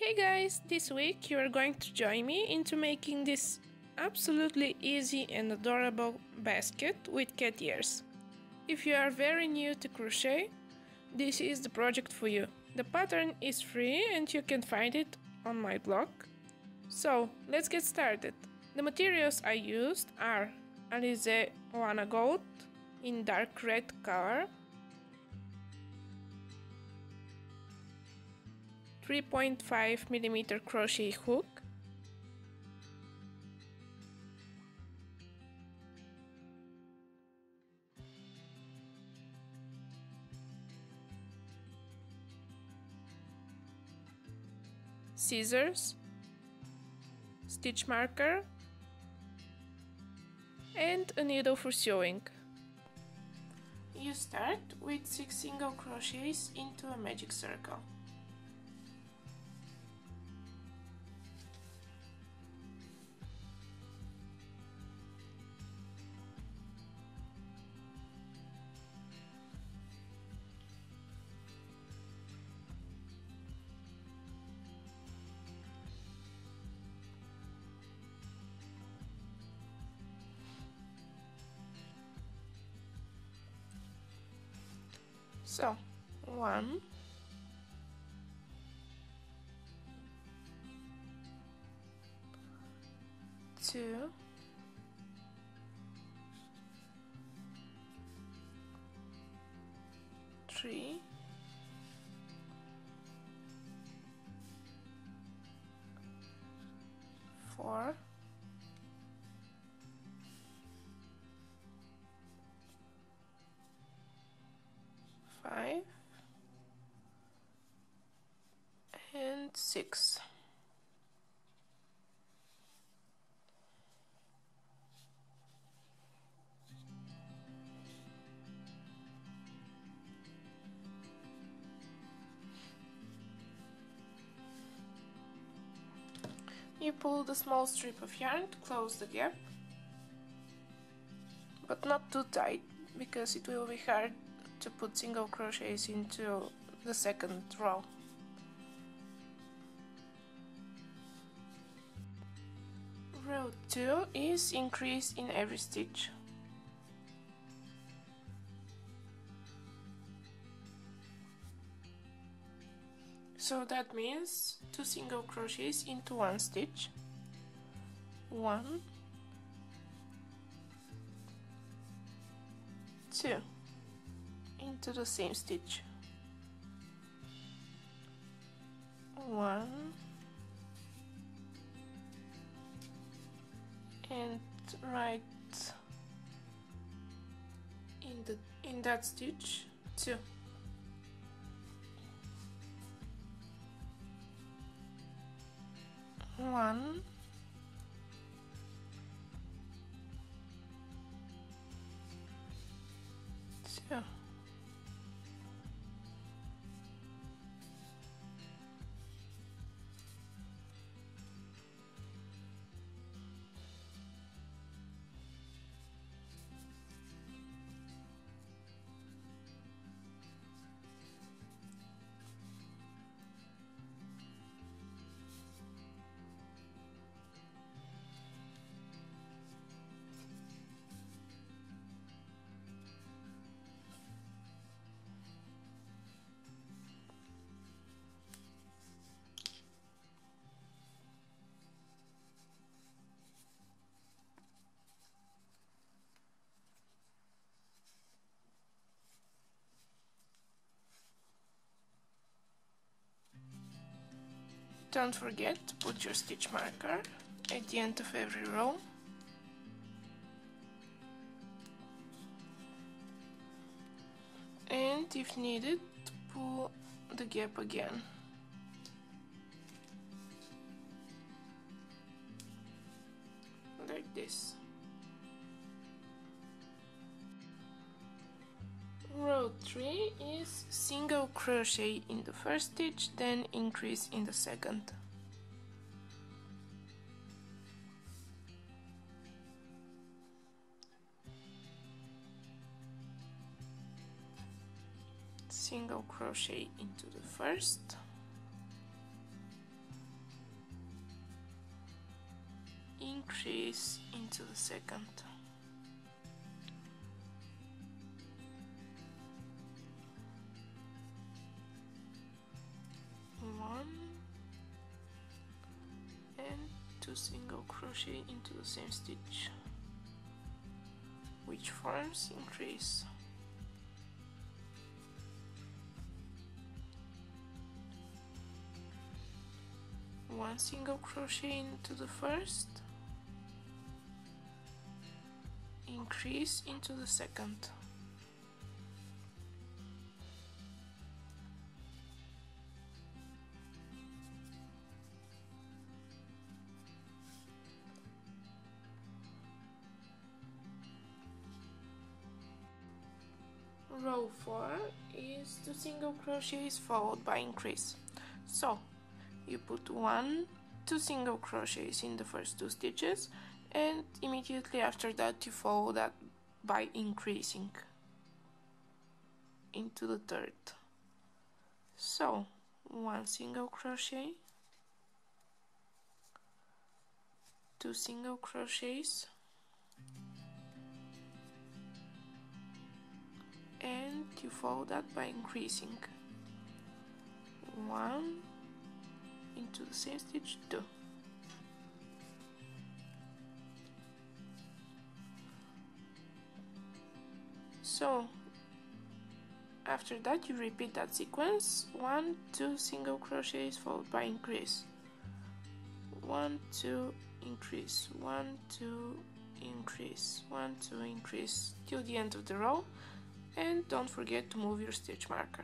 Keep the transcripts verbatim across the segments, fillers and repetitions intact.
Hey guys, this week you are going to join me into making this absolutely easy and adorable basket with cat ears. If you are very new to crochet, this is the project for you. The pattern is free and you can find it on my blog. So let's get started. The materials I used are Alize Lana Gold in dark red color, three point five millimeter crochet hook, scissors, stitch marker, and a needle for sewing. You start with six single crochets into a magic circle. So, one, two, three, four, five, and six. You pull the small strip of yarn to close the gap, but not too tight, because it will be hard to put single crochets into the second row. Row two is increase in every stitch. So that means two single crochets into one stitch. One, two, into the same stitch. One, and right in the in that stitch, two. One, two, Don't forget to put your stitch marker at the end of every row. And if needed, pull the gap again. Like this. Row three is single crochet in the first stitch, then increase in the second. Single crochet into the first, increase into the second. One and two single crochet into the same stitch, which forms increase. One single crochet into the first, increase into the second. Row four is two single crochets followed by increase. So you put one, two single crochets in the first two stitches, and immediately after that you follow that by increasing into the third. So one single crochet, two single crochets, and you follow that by increasing one into the same stitch, two. So after that you repeat that sequence, one, two single crochets followed by increase, one, two, increase, one, two, increase, one, two, increase till the end of the row, and don't forget to move your stitch marker.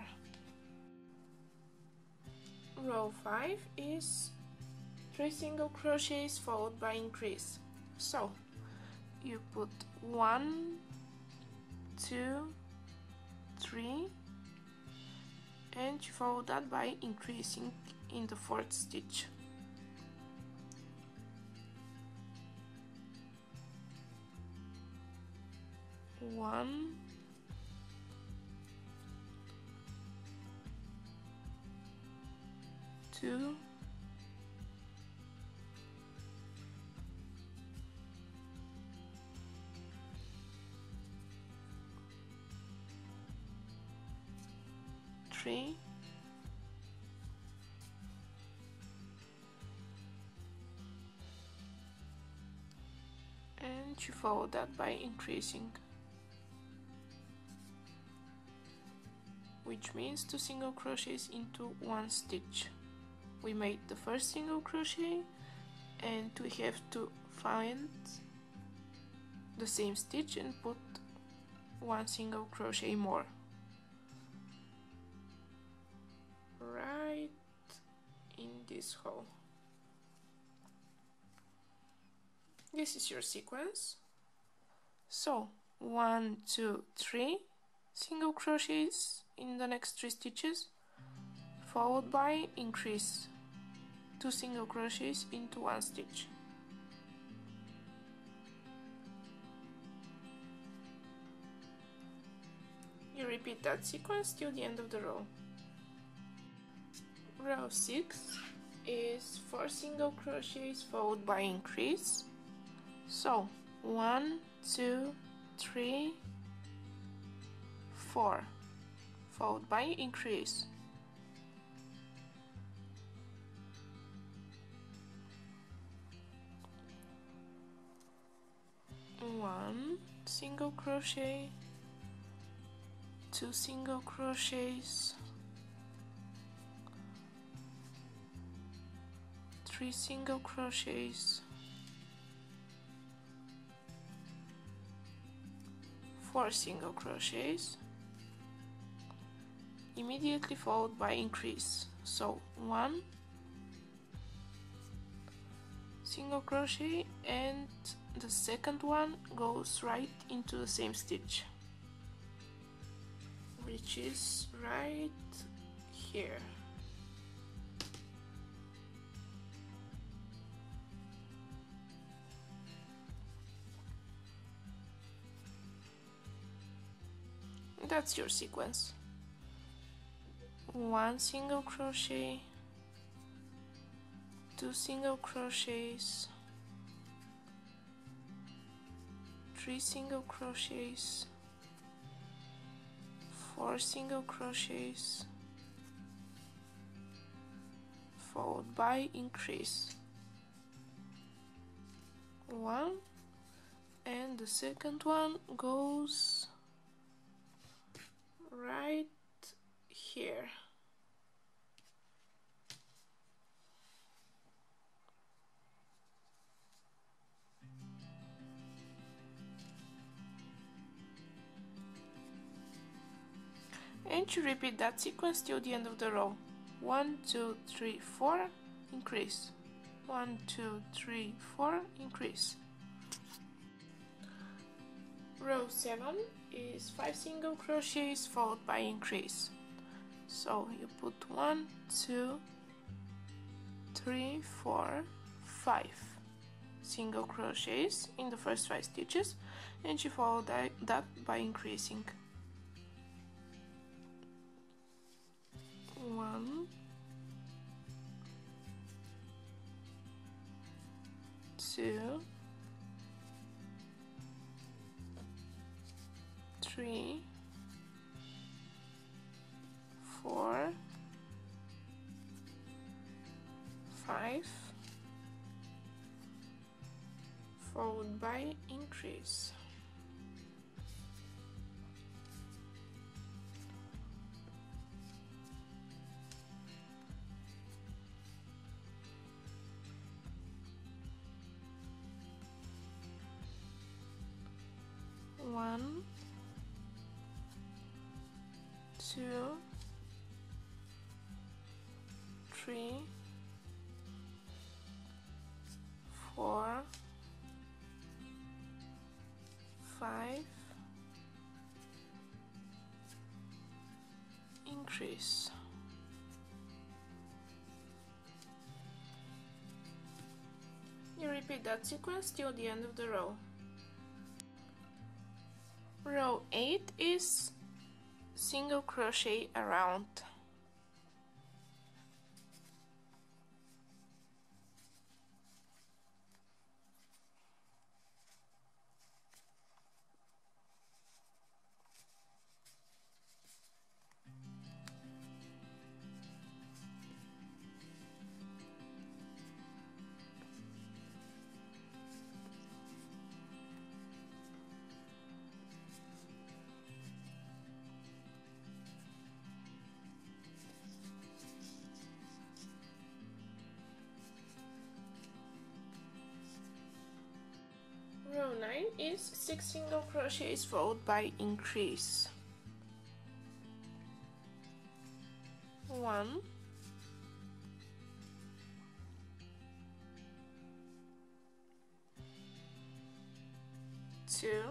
Row five is three single crochets followed by increase. So you put one, two, three, and you follow that by increasing in the fourth stitch. One, two, three, and you follow that by increasing, which means two single crochets into one stitch. We made the first single crochet and we have to find the same stitch and put one single crochet more right in this hole. This is your sequence. So one, two, three single crochets in the next three stitches, followed by increase, two single crochets into one stitch. You repeat that sequence till the end of the row. Row six is four single crochets followed by increase. So one, two, three, four, followed by increase. One single crochet, two single crochets, three single crochets, four single crochets, immediately followed by increase. So one single crochet and the second one goes right into the same stitch, which is right here. That's your sequence. One single crochet, two single crochets, three single crochets, four single crochets, followed by increase, one, and the second one goes right here. And you repeat that sequence till the end of the row. One, two, three, four, increase. One, two, three, four, increase. Row seven is five single crochets followed by increase. So you put one, two, three, four, five single crochets in the first five stitches, and you follow that, that by increasing. One, two, three, four, five, followed by increase. One, two, three, four, five, increase. You repeat that sequence till the end of the row. Row eight is single crochet around. Row nine is six single crochets followed by increase. One, two,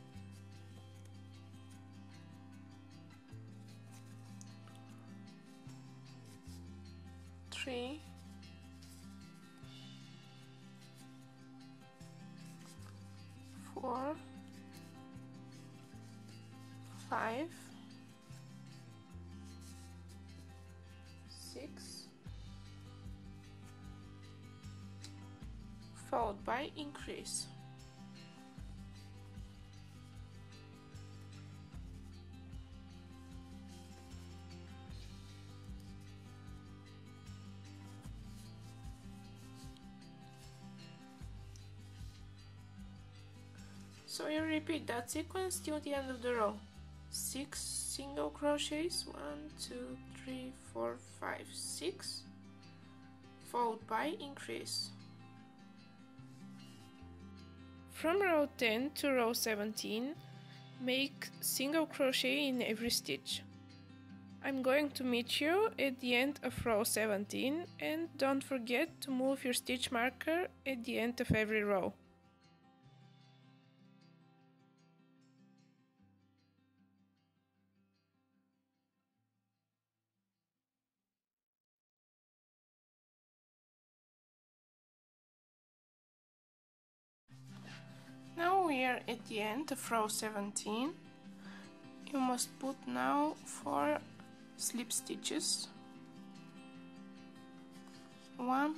three, four, five, six, followed by increase. So you repeat that sequence till the end of the row. Six single crochets, one, two, three, four, five, six, followed by increase. From row ten to row seventeen, make single crochet in every stitch. I'm going to meet you at the end of row seventeen, and don't forget to move your stitch marker at the end of every row. Now we are at the end of row seventeen. You must put now four slip stitches. One,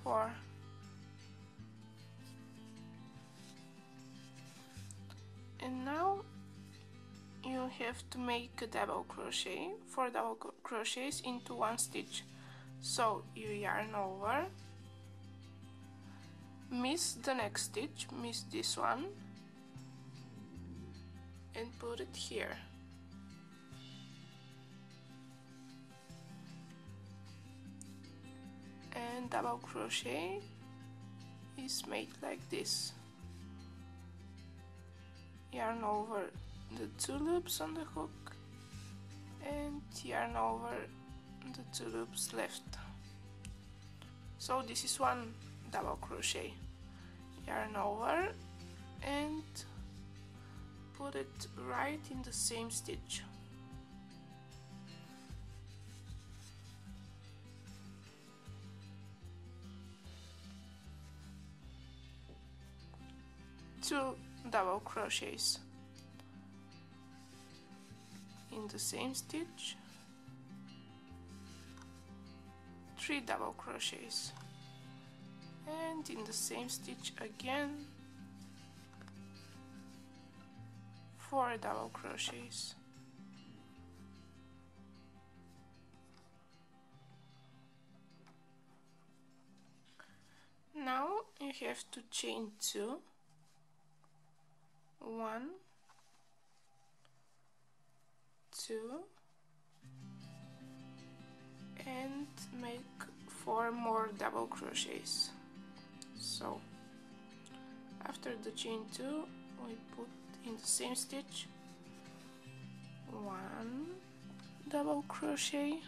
four, and now you have to make a double crochet, four double crochets into one stitch. So you yarn over, miss the next stitch, miss this one, and put it here. And double crochet is made like this. Yarn over the two loops on the hook and yarn over the two loops left. So this is one double crochet. Yarn over and put it right in the same stitch. Two double crochets in the same stitch, three double crochets, and in the same stitch again four double crochets. Now you have to chain two, one, two, and make four more double crochets. So after the chain two, we put in the same stitch one double crochet,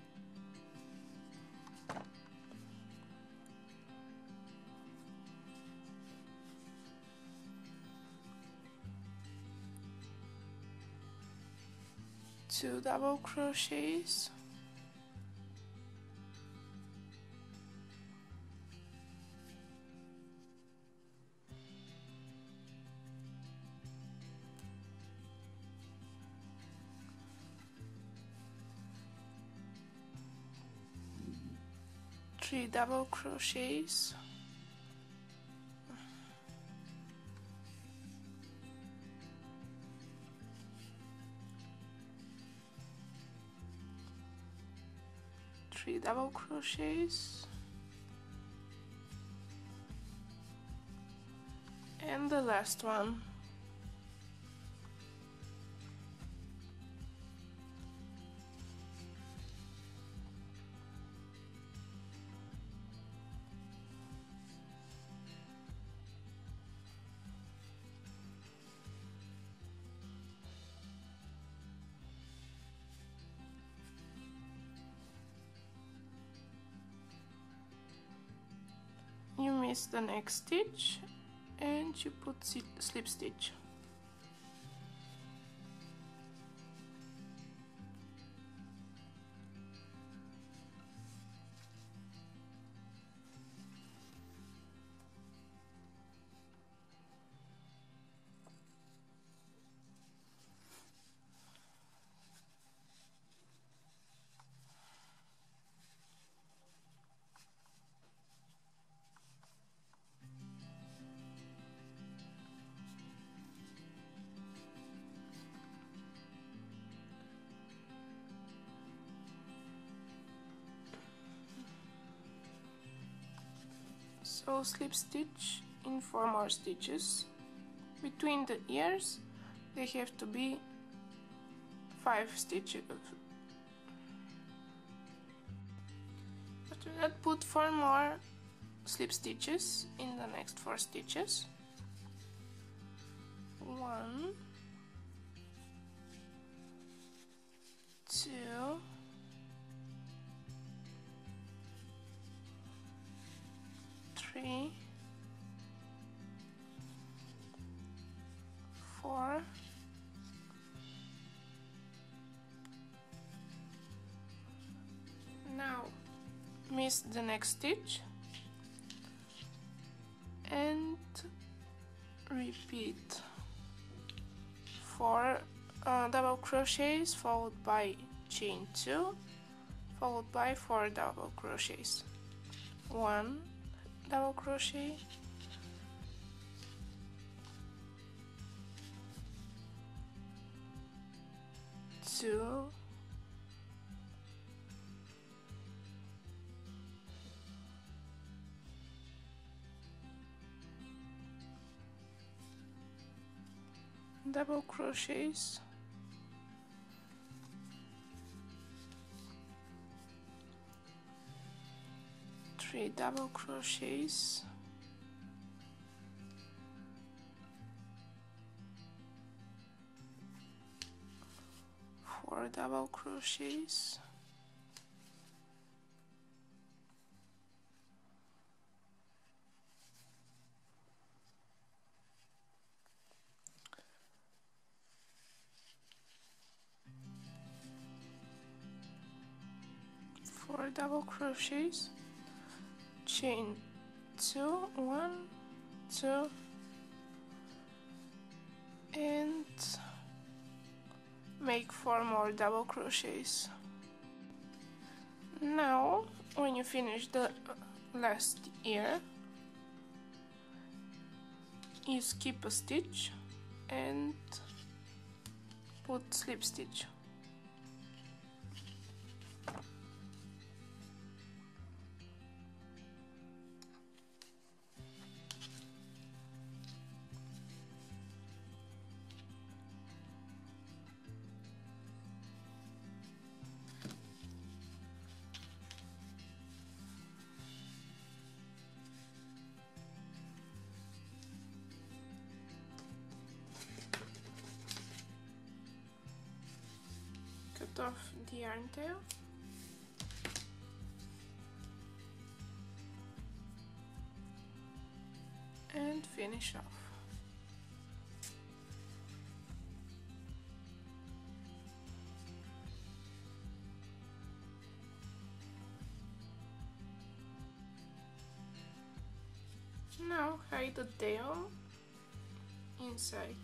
two double crochets, three double crochets, three double crochets, and the last one. You miss the next stitch and you put slip stitch. So slip stitch in four more stitches. Between the ears they have to be five stitches. After that, put four more slip stitches in the next four stitches. One, two, three, four, now miss the next stitch and repeat four uh, double crochets followed by chain two followed by four double crochets. One, double crochet, two, double crochets, three double crochets, four double crochets, four double crochets, chain two, one, two, and make four more double crochets. Now when you finish the last ear, you skip a stitch and put slip stitch. Cut off the yarn tail and finish off. Now hide the tail inside.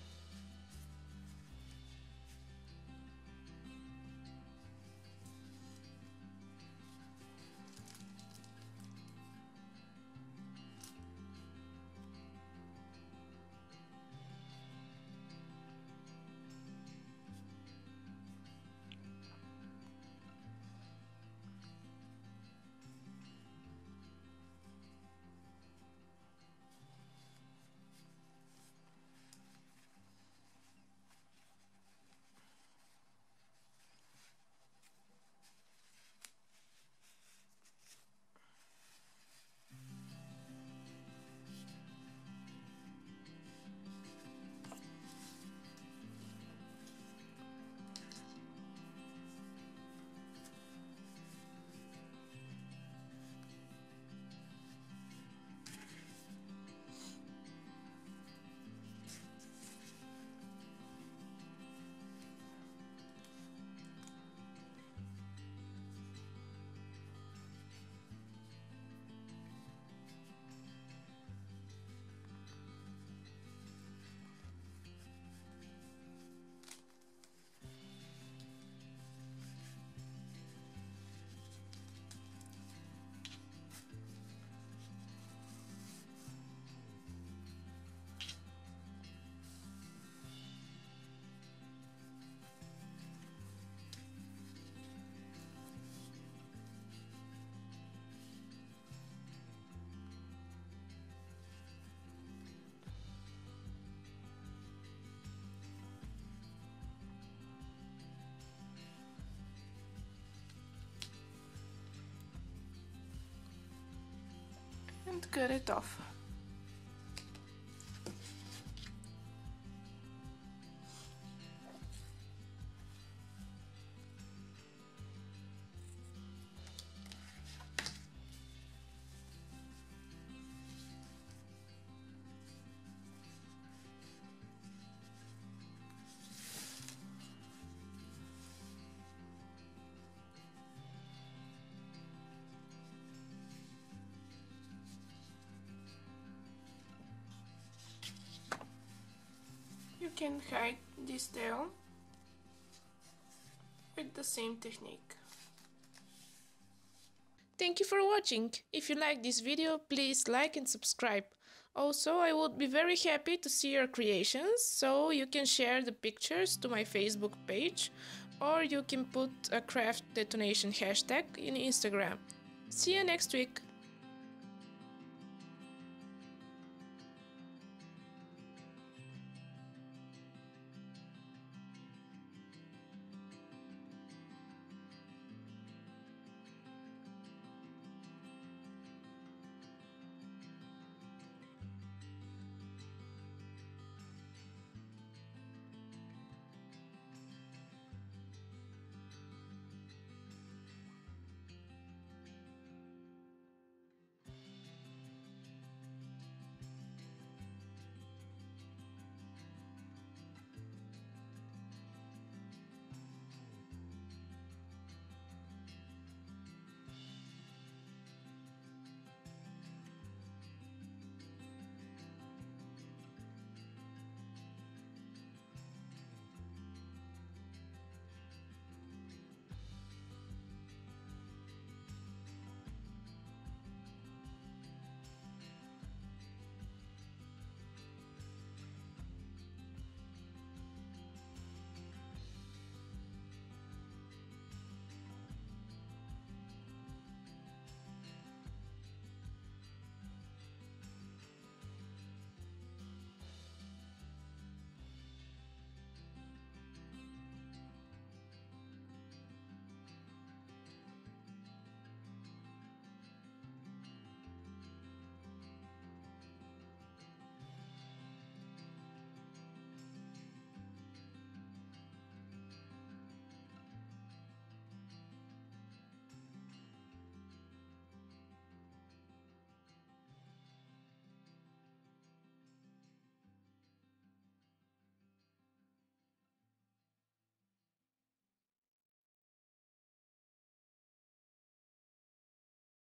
And cut it off. You can hide this tail with the same technique. Thank you for watching. If you like this video, please like and subscribe. Also, I would be very happy to see your creations, so you can share the pictures to my Facebook page, or you can put a craft detonation hashtag in Instagram. See you next week!